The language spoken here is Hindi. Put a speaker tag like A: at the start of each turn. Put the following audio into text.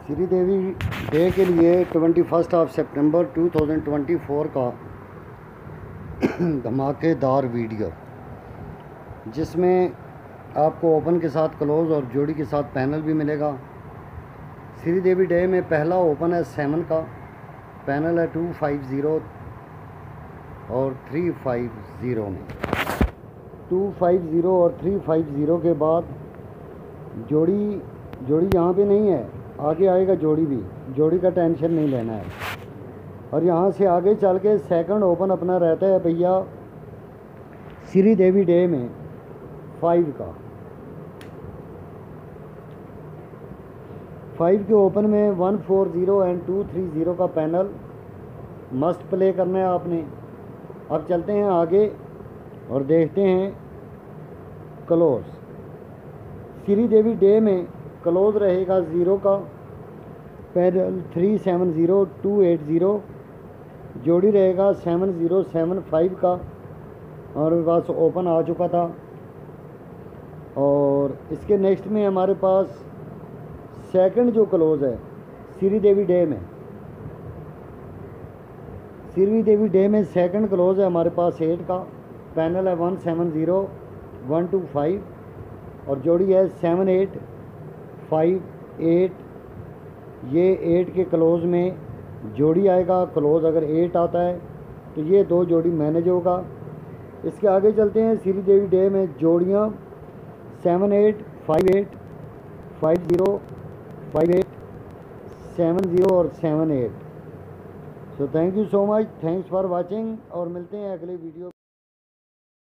A: श्री देवी डे के लिए 21 सितंबर 2024 का धमाकेदार वीडियो, जिसमें आपको ओपन के साथ क्लोज और जोड़ी के साथ पैनल भी मिलेगा। श्री देवी डे में पहला ओपन है 7 का, पैनल है 250 और 350 में। 250 और 350 के बाद जोड़ी यहाँ पे नहीं है, आगे आएगा जोड़ी भी। जोड़ी का टेंशन नहीं लेना है। और यहाँ से आगे चल के सेकंड ओपन अपना रहता है भैया श्री देवी डे में 5 का। 5 के ओपन में 140 एंड 230 का पैनल मस्ट प्ले करना है आपने। अब चलते हैं आगे और देखते हैं क्लोज। श्री देवी डे में क्लोज रहेगा 0 का, पैनल 370 280, जोड़ी रहेगा 7075 का। और बस ओपन आ चुका था। और इसके नेक्स्ट में हमारे पास सेकंड जो क्लोज है श्री देवी डे में, श्री देवी डे में सेकंड क्लोज है हमारे पास 8 का, पैनल है 170 125 और जोड़ी है 7858। ये 8 के क्लोज में जोड़ी आएगा। क्लोज अगर 8 आता है तो ये 2 जोड़ी मैनेज होगा। इसके आगे चलते हैं श्री देवी डे में जोड़ियाँ 78 58 50 58 70 और 78। So thank you so much, thanks for watching और मिलते हैं अगले वीडियो।